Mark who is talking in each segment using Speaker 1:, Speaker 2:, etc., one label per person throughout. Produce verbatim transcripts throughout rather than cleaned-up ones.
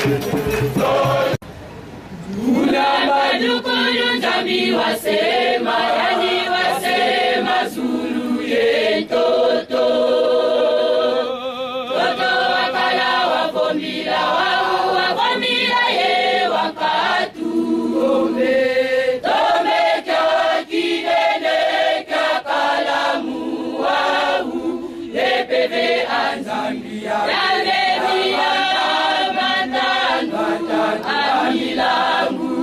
Speaker 1: Unabadukuru nzambi wasema, yani wasema Zulu ye toto. Toto wakala wavomila wahu, wavomila ye wakatu. Tome, tome kya kidene kya kalamu wahu, lepeve anzambia. Yalevia matanu, amilangu.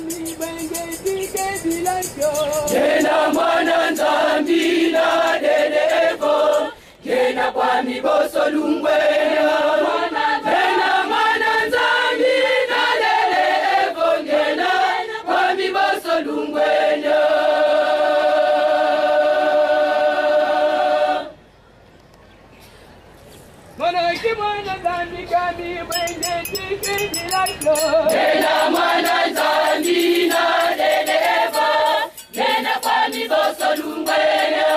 Speaker 2: Jena mwana nzambi na dede
Speaker 1: boso lungwenya Bena mana nzambi Nadele evongena Kwami boso lungwenya Mwana kimwana nzambi kami Mwenye chikini laklo Bena mana nzambi Nadele evongena Bena kwami boso lungwenya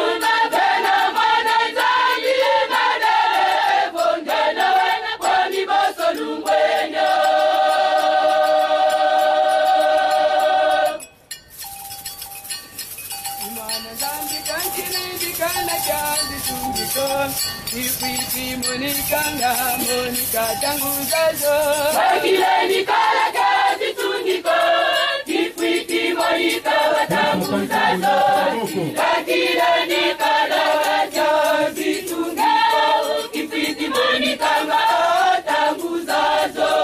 Speaker 1: Kifiti monikanga monika tangu zazo Wakile nikala kazi tungiko Kifiti monika watangu zazo Wakile nikala kazi tungiko Kifiti monikanga watangu zazo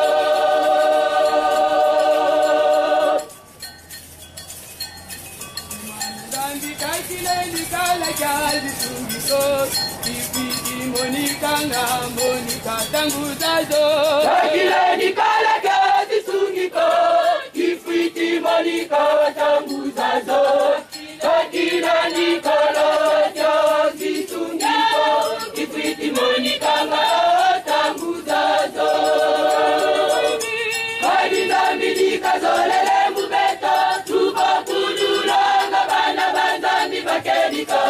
Speaker 1: Zambi kakile nikala kazi tungiko Kifiti monikanga monika tangu zazo Kakile nikala kazi sungiko Kifiti monika tangu zazo Kakile nikala kazi sungiko Kifiti monikanga tangu zazo Hadi zambi nikazolele mubeto Tuba kudulanga bana banzambi bakedika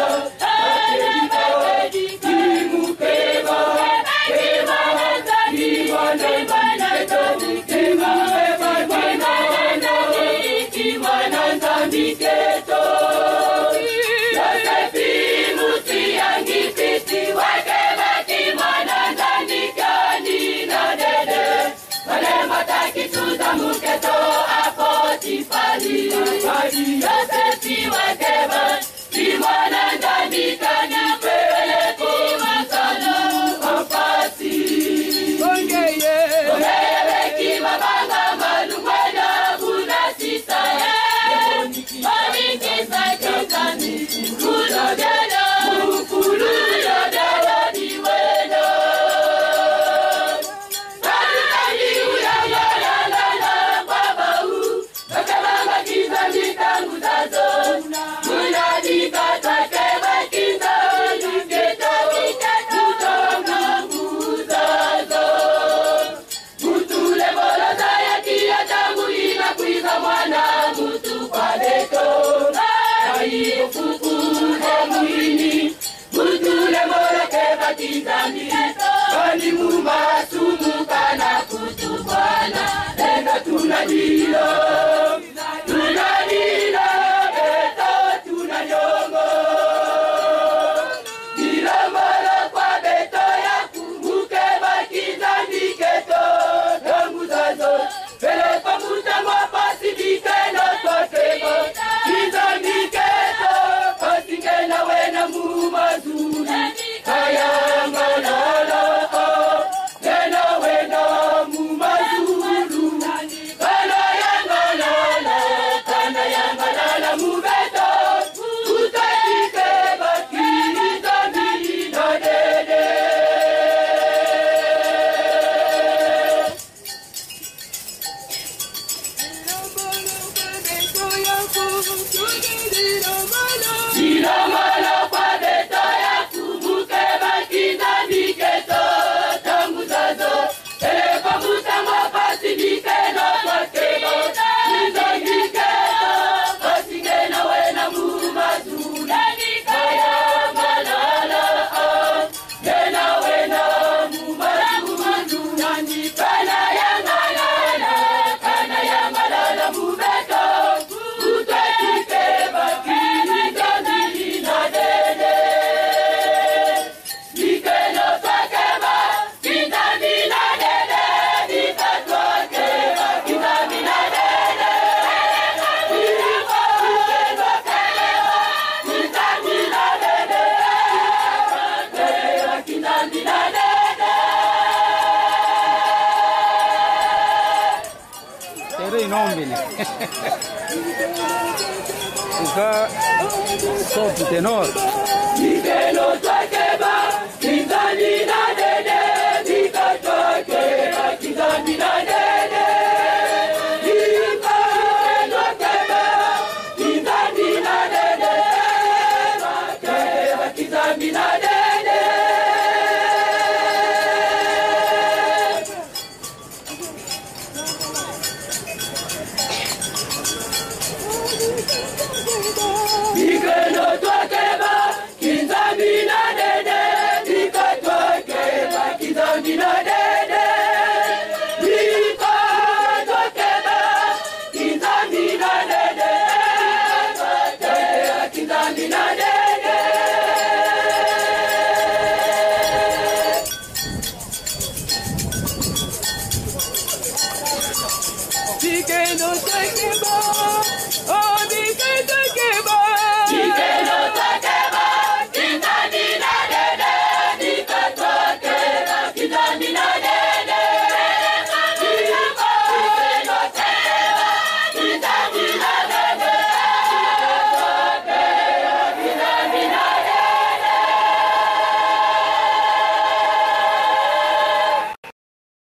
Speaker 1: Muketo apotifali Yosefi wakeba Simwana ndamikanya Pele kuma salo Opasi Ongeye Ongeye beki mabanga Malumwena Buna sisaya Omikisa kikani Kulo delo Mukulu yodelo diweno Kani mumba sumuka na kutubana Nenda tunadilo Tunadilo Beto tunanyongo Dila mara kwa beto ya kumbuke Bakizandi keto Tangu zazo Pele kwa muta mwapasi Dikena kwa kego Kizandi keto Pasinge na wena mumazuri Kaya Uka sopro tenor.